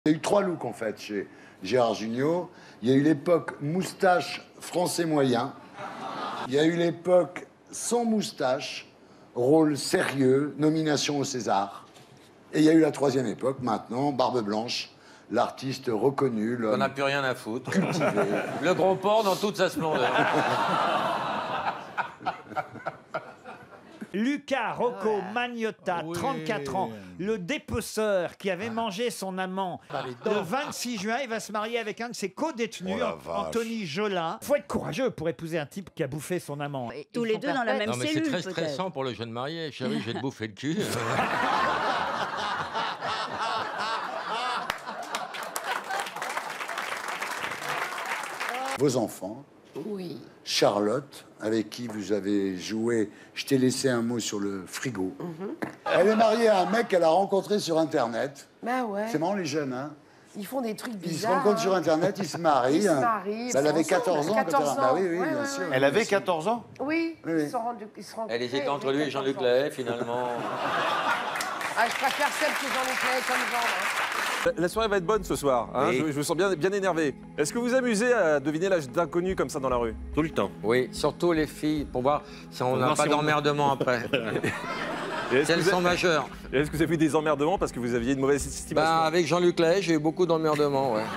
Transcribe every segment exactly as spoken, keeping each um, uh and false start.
Il y a eu trois looks en fait chez Gérard Jugnot. Il y a eu l'époque moustache français moyen. Il y a eu l'époque sans moustache, rôle sérieux, nomination au César. Et il y a eu la troisième époque, maintenant, barbe blanche, l'artiste reconnu, l'homme... On n'a plus rien à foutre. Cultivé. Le gros porc dans toute sa splendeur. Luca Rocco Magnotta, Oui. trente-quatre ans, le dépeceur qui avait mangé son amant. Le vingt-six juin, il va se marier avec un de ses co-détenus, Oh la Anthony Jolin. Faut être courageux pour épouser un type qui a bouffé son amant. Et Tous ils les font deux dans la perpète. même Non, mais c'est cellule, très peut-être. stressant pour le jeune marié. Chérie, je vais te bouffer le cul. Vos enfants, Oui. Charlotte, avec qui vous avez joué, je t'ai laissé un mot sur le frigo. Elle est mariée à un mec qu'elle a rencontré sur Internet. Bah ouais. C'est marrant les jeunes, hein. Ils font des trucs Ils se bizarres. rencontrent sur hein. Internet, ils se marient. Ils se hein. marient. Bah, elle avait ils sont ensemble. quatorze ans. quand quatorze elle a- Bah ans. oui, oui, Ouais, bien ouais, sûr. ouais. Elle avait quatorze ans. Oui, Oui, oui. Ils, se sont rendus, ils se rencontrés, Elle hésitait entre ils lui et avaient Jean-Luc quatorze ans. Lahaye, finalement. Ah, je préfère celle que Jean-Luc Lahaye comme Jean. hein. La soirée va être bonne ce soir, hein. Oui. je, je me sens bien, bien énervé. Est-ce que vous vous amusez à deviner l'âge d'inconnus comme ça dans la rue? Tout le temps. Oui, surtout les filles, pour voir si on n'a voir pas si on- d'emmerdement après. Et Est-ce Si que, elles vous sont avez- majeures. et est-ce que vous avez eu des emmerdements parce que vous aviez une mauvaise estimation? Bah, avec Jean-Luc Lahaye, j'ai eu beaucoup d'emmerdements, ouais.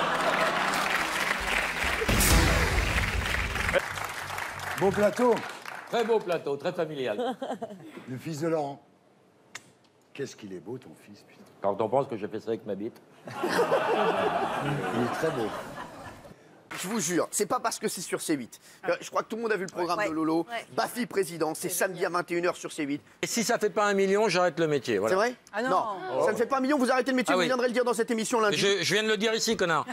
Beau plateau, Très beau plateau, très familial. le fils de Laurent. Qu'est-ce qu'il est beau, ton fils, putain. Quand on pense que j'ai fait ça avec ma bite. Il est très beau. Je vous jure, c'est pas parce que c'est sur C huit. Euh, Je crois que tout le monde a vu le programme Ouais. de Lolo. Ouais. Bafi président, c'est samedi à vingt et une heures sur C huit. Et si ça fait pas un million, j'arrête le métier, voilà. C'est vrai Ah non. Ça ne fait pas un million, vous arrêtez le métier, Ah vous oui. viendrez le dire dans cette émission lundi. Je, je viens de le dire ici, connard.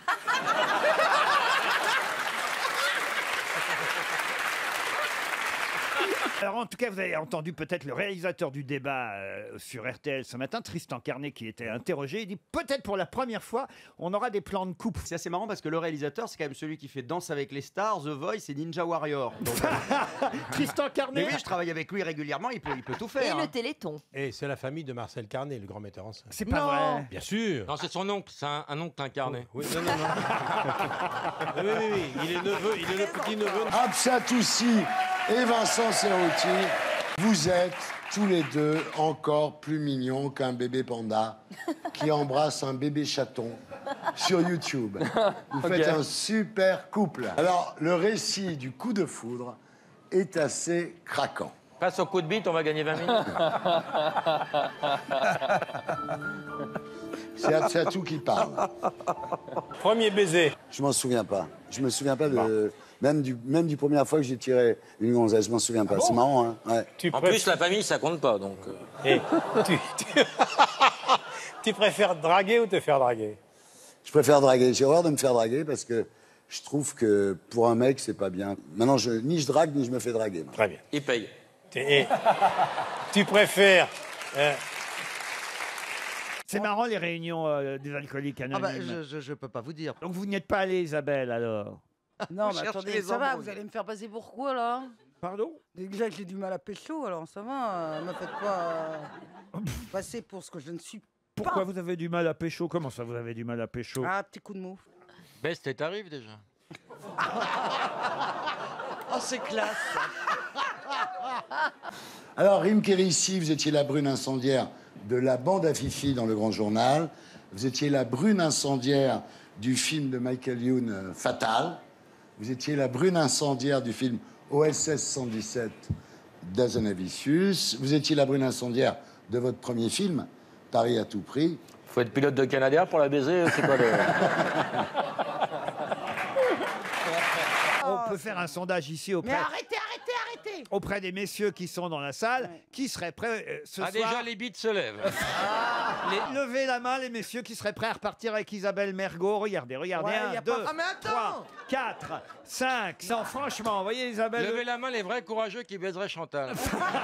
Alors en tout cas, vous avez entendu peut-être le réalisateur du débat euh, sur R T L ce matin, Tristan Carnet, qui était interrogé. Il dit peut-être pour la première fois, on aura des plans de coupe. C'est assez marrant parce que le réalisateur, c'est quand même celui qui fait Danse avec les stars, The Voice et Ninja Warrior. Donc, Tristan mais Carnet. oui, je travaille avec lui régulièrement, il peut, il peut tout Et faire. le hein. Téléthon. Et c'est la famille de Marcel Carnet, le grand metteur en scène. C'est pas Non. vrai. Bien sûr. Non, c'est son oncle, c'est un, un oncle incarné. Oui, non, non, non. oui, oui, oui, oui. Il est neveu, il est le petit neveu. Absa Toussi et Vincent Serrouti, vous êtes tous les deux encore plus mignons qu'un bébé panda qui embrasse un bébé chaton sur YouTube. Vous faites un super couple. Alors, le récit du coup de foudre est assez craquant. Passe au coup de bite, on va gagner vingt minutes. C'est Absatou qui parle. Premier baiser. Je m'en souviens pas. Je me souviens pas de... Même du, même du première fois que j'ai tiré une gonzesse, je m'en souviens pas. C'est marrant, hein. Ouais. Tu En préf- plus, la famille, ça compte pas, donc... euh. Eh, tu, tu- tu préfères draguer ou te faire draguer? Je préfère draguer. J'ai horreur de me faire draguer parce que je trouve que pour un mec, c'est pas bien. Maintenant, je, ni je drague, ni je me fais draguer. moi. Très bien. Il paye. Et tu préfères... euh, C'est marrant les réunions euh, des alcooliques Ah anonymes. bah, je, je, je peux pas vous dire. Donc vous n'y êtes pas allé, Isabelle, alors? Non, mais cherchez attendez, les ça va, embrouilles. vous allez me faire passer pour quoi, là? Pardon? Déjà que j'ai du mal à pécho, alors ça va, euh, me faites pas euh, passer pour ce que je ne suis pas. Pourquoi vous avez du mal à pécho? Comment ça, vous avez du mal à pécho? Ah, petit coup de mou. Baisse tes tarifs, déjà. Oh, c'est classe. Alors, Rim Kérissi, vous étiez la brune incendiaire de la bande à Fifi dans le Grand Journal. Vous étiez la brune incendiaire du film de Michael Youn, euh, Fatal. Vous étiez la brune incendiaire du film O S S cent dix-sept d'Azanavicius. Vous étiez la brune incendiaire de votre premier film, Paris à tout prix. Faut être pilote de Canadair pour la baiser, c'est quoi le... On peut faire un sondage ici auprès, Mais arrêtez, arrêtez, arrêtez. auprès des messieurs qui sont dans la salle, qui seraient prêts euh, ce Ah, soir. déjà, les bites se lèvent. Les- Levez la main, les messieurs qui seraient prêts à repartir avec Isabelle Mergo. Regardez, regardez. Ouais, un, y a deux, pas- Ah, mais attends. trois, quatre, cinq. Non, franchement, vous voyez Isabelle. Levez la main, les vrais courageux qui baiseraient Chantal.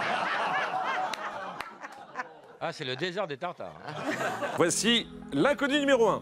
Ah, c'est le désert des tartares. hein. Voici l'inconnu numéro un.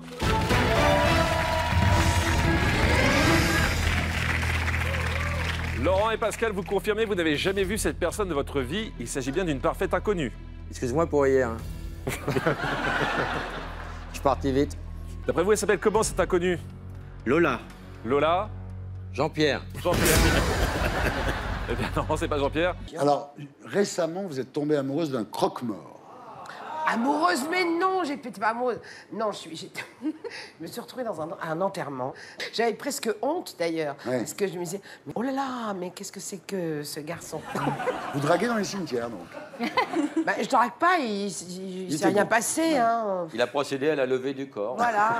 Laurent et Pascal, vous confirmez, vous n'avez jamais vu cette personne de votre vie. Il s'agit bien d'une parfaite inconnue. Excuse-moi pour hier. hein. Je suis parti vite. D'après vous, elle s'appelle comment cet inconnu? Lola. Lola? Jean-Pierre. Jean-Pierre. Eh bien non, c'est pas Jean-Pierre. Alors, récemment, vous êtes tombée amoureuse d'un croque-mort. Amoureuse, mais non, j'étais pas amoureuse. Non, je, suis, j'étais- je me suis retrouvée dans un, un enterrement. J'avais presque honte d'ailleurs, Ouais. parce que je me disais, oh là là, mais qu'est-ce que c'est que ce garçon? Vous draguez dans les cimetières, donc. Bah, je drague pas, il, il, il Il s'est était rien bon. passé, hein. Il a procédé à la levée du corps. Voilà.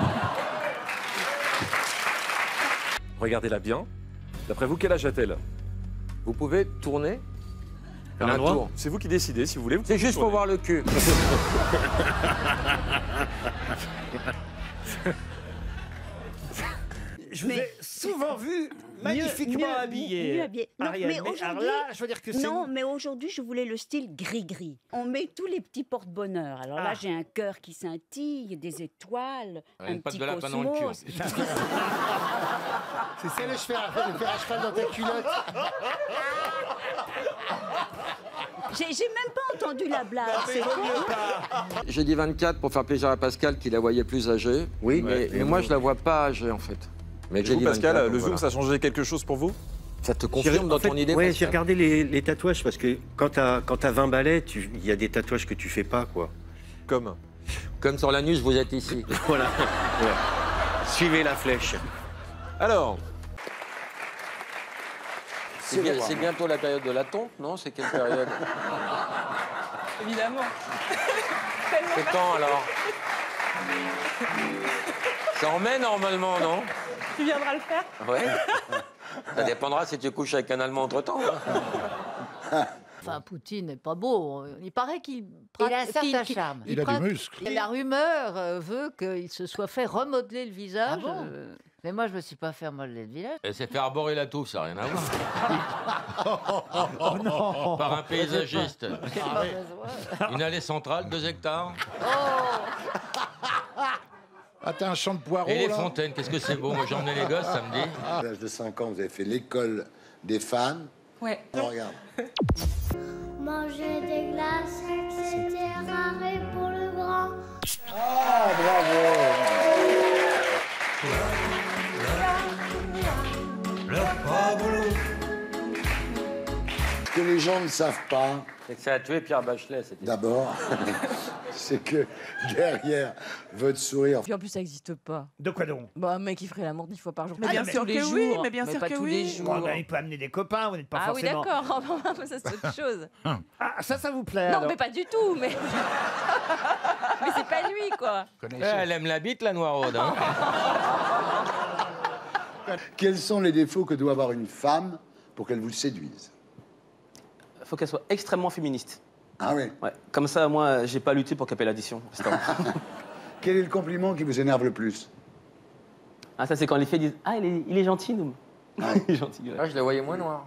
Regardez-la bien. D'après vous, quel âge a-t-elle? Vous pouvez tourner, faire Un un endroit tour. C'est vous qui décidez, si vous voulez. Vous C'est pouvez juste pour tourner. voir le cul. Je vous ai souvent vu magnifiquement mieux- habillé. mieux habillé. Non, Ariel. mais alors aujourd'hui- là, je veux dire que c'est... Non, mais aujourd'hui, je voulais le style gris-gris. On met tous les petits porte-bonheur. Alors Ah. là, j'ai un cœur qui scintille, des étoiles, Ouais, un une patte petit de lapin dans le cul, cosmos. en C'est ça le fer, le fer à cheval dans ta culotte. J'ai j'ai même pas entendu la blague. C'est quoi? J'ai dit vingt-quatre pour faire plaisir à Pascal qui la voyait plus âgée. Oui, Mais, mais moi, je la vois pas âgée en fait. Mais Et j'ai vous, dit Pascal, vingt-quatre, le donc zoom, voilà. ça a changé quelque chose pour vous? Ça te J'ai- confirme dans en fait, ton idée, ouais, j'ai Pascal regardé les, les tatouages parce que quand t'as quand t'as vingt balais, tu- il y a des tatouages que tu fais pas, quoi. Comme? Comme sur l'anus, vous êtes ici. Voilà. Ouais. Suivez la flèche. Alors, C'est bien- c'est bientôt la période de la tonte, non? C'est quelle période? Évidemment. C'est quand alors? Ça en met normalement, non? Tu viendras le faire? Ouais. Ça dépendra si tu couches avec un Allemand entre-temps. Enfin, Poutine n'est pas beau. Il paraît qu'il... Il a un certain qu'il- qu'il- charme. Il a du pratique- muscle. La rumeur euh, veut qu'il se soit fait remodeler le visage. Ah bon euh, Mais moi, je me suis pas fait modeler le visage. Elle s'est fait arborer la touffe, ça n'a rien à voir. Oh non. Par un paysagiste. J'ai pas besoin. Une allée centrale, deux hectares. Ah, t'as un champ de poireaux, Et les là. fontaines, qu'est-ce que c'est beau. Moi, j'ai emmené les gosses samedi. À l'âge de cinq ans, vous avez fait l'école des fans. Ouais. Oh, regarde. Manger des glaces, c'était rare pour le grand. Ah, bravo. Ce que les gens ne savent pas, C'est que ça a tué Pierre Bachelet, cette histoire. d'abord, c'est que derrière votre sourire, Puis en plus, ça n'existe pas. De quoi donc? Bah, un mec qui ferait l'amour dix fois par jour. Mais bien pas sûr tous les que jours. oui, mais bien sûr pas que tous oui. les jours. Oh, ben, il peut amener des copains, vous n'êtes pas Ah oui, forcément... d'accord. ça, c'est autre chose. Ah, ça, ça vous plaît Non, alors mais pas du tout. Mais, mais c'est pas lui, quoi. Eh, elle aime la bite, la noiraude. Hein. quels sont les défauts que doit avoir une femme pour qu'elle vous séduise? Il faut qu'elle soit extrêmement féministe. Ah oui. Ouais. Comme ça, moi, j'ai pas lutté pour qu'elle paie l'addition. Quel est le compliment qui vous énerve le plus? Ah, ça, c'est quand les filles disent Ah, il est, il est gentil, nous. il est gentil. Ouais. Ah, je la voyais moins noire.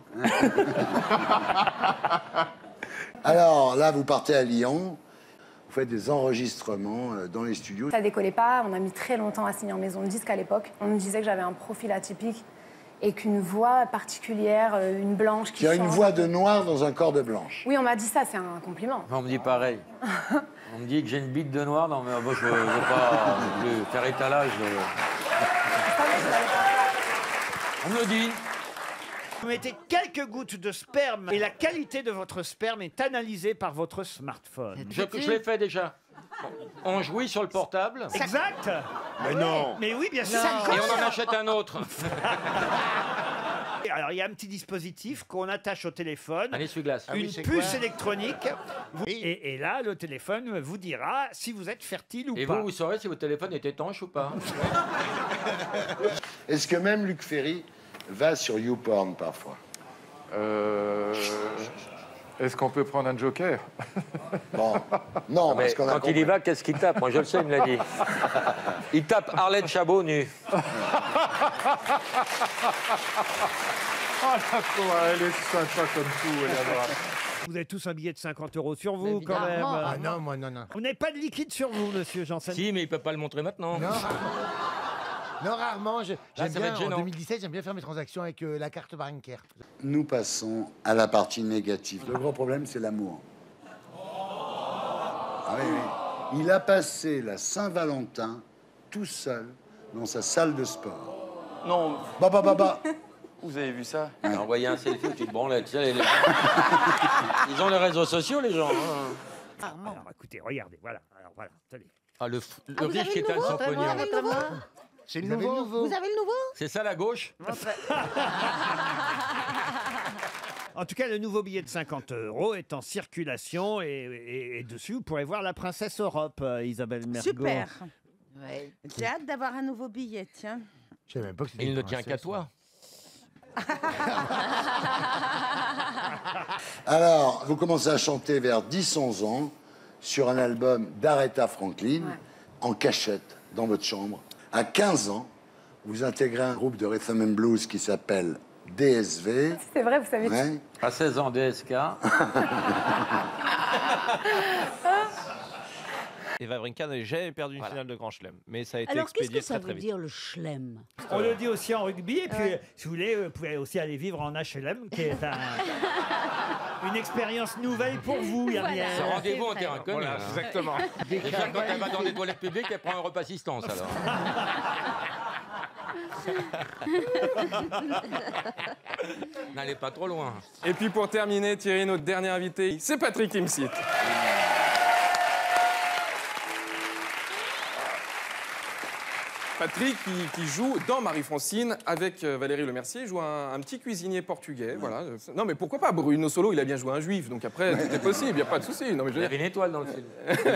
Alors là, vous partez à Lyon, vous faites des enregistrements euh, dans les studios. Ça décollait pas, on a mis très longtemps à signer en maison de disque à l'époque. On me disait que j'avais un profil atypique et qu'une voix particulière, euh, une blanche qui Tu as une chante. voix de noir dans un corps de blanche. Oui, on m'a dit ça, c'est un compliment. On me dit pareil. On me dit que j'ai une bite de noir. Non, mais moi, je ne veux pas non plus faire étalage. de- On me le dit. Vous mettez quelques gouttes de sperme et la qualité de votre sperme est analysée par votre smartphone. Je, je l'ai fait déjà. On jouit sur le portable. Exact. Mais non. Mais oui, bien sûr. Et on en achète un autre. Alors, il y a un petit dispositif qu'on attache au téléphone. Un essuie-glace. Une Ah oui, c'est puce quoi électronique. Vous- et, et là, le téléphone vous dira si vous êtes fertile ou Et pas. vous, vous saurez si votre téléphone est étanche ou pas. Est-ce que même Luc Ferry va sur YouPorn parfois? Euh... Est-ce qu'on peut prendre un joker? Bon, non, Mais parce qu'on a quand il y compris. va, qu'est-ce qu'il tape? Moi, je le sais, il me l'a dit. Il tape Arlette Chabot nu. Oh la pauvre, elle est sympa comme tout, elle est adorable. Vous avez tous un billet de cinquante euros sur vous, quand même. Évidemment. Ah non, moi, non, non. Vous n'avez pas de liquide sur vous, monsieur Janssen. Si, mais il peut pas le montrer maintenant. Non. Non, rarement. je- J'aime ça va bien, être en gênant. deux mille dix-sept, j'aime bien faire mes transactions avec euh, la carte bancaire. Nous passons à la partie négative. Le gros problème, c'est l'amour. Ah oui, oui. Il a passé la Saint-Valentin tout seul dans sa salle de sport. Non. Bah, bah, bah, bah. Vous avez vu ça? J'ai envoyé un selfie où tu te branlais. Tu sais, les- les- Ils ont les réseaux sociaux, les gens. hein. Alors, écoutez, regardez, voilà. Alors, voilà, tenez. Ah, le, f- le Ah, vous riche avez qui le étale nouveau son Vous pognon. avez le nouveau C'est le Vous avez le nouveau. nouveau Vous avez le nouveau C'est ça la gauche? En tout cas, le nouveau billet de cinquante euros est en circulation et, et- et dessus, vous pourrez voir la princesse Europe, euh, Isabelle Mergo. Super. J'ai hâte d'avoir un nouveau billet, tiens. Je savais même pas que c'était Il une ne tient qu'à princesse. toi. Alors, vous commencez à chanter vers dix onze ans sur un album d'Aretha Franklin, en cachette, dans votre chambre. À quinze ans, vous intégrez un groupe de rhythm and blues qui s'appelle D S V. C'est vrai, vous savez. Ouais. À seize ans, D S K. Et Wawrinka n'avait jamais perdu une finale de Grand Chelem. Mais ça a été Alors, qu'est-ce expédié que ça très très veut vite. dire le chlem? On le dit aussi en rugby, et puis, si vous voulez, vous pouvez aussi aller vivre en H L M, qui est un- une expérience nouvelle pour vous, Gabriel. C'est rendez-vous en terrain connu. Voilà, hein. exactement. Déjà, quand elle va dans les toilettes publiques, elle prend un repas assistance, alors. N'allez pas trop loin. Et puis pour terminer, Thierry, notre dernier invité, c'est Patrick Timsit. Patrick qui, qui joue dans Marie-Francine avec euh, Valérie Lemercier, il joue un, un petit cuisinier portugais. Voilà. Non mais pourquoi pas, Bruno Solo, il a bien joué un juif, donc après tout est possible, il n'y a pas de souci. Non, mais je Il y veux avait dire- une étoile dans le film.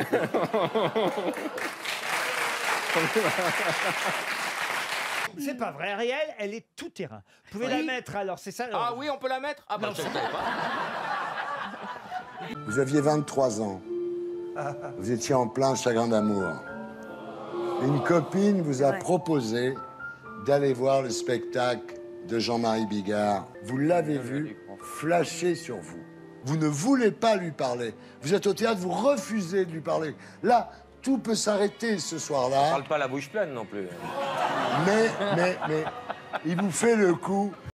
C'est pas vrai, Ariel, elle est tout terrain. Vous pouvez Oui. la mettre, alors, c'est ça alors. Ah oui, on peut la mettre? Ah bah Non, je ne savais pas. Vous aviez vingt-trois ans. Vous étiez en plein chagrin d'amour. Une copine vous a proposé d'aller voir le spectacle de Jean-Marie Bigard. Vous l'avez vu flasher sur vous. Vous ne voulez pas lui parler. Vous êtes au théâtre, vous refusez de lui parler. Là, tout peut s'arrêter ce soir-là. Parle pas la bouche pleine non plus. Mais, mais, mais, il vous fait le coup.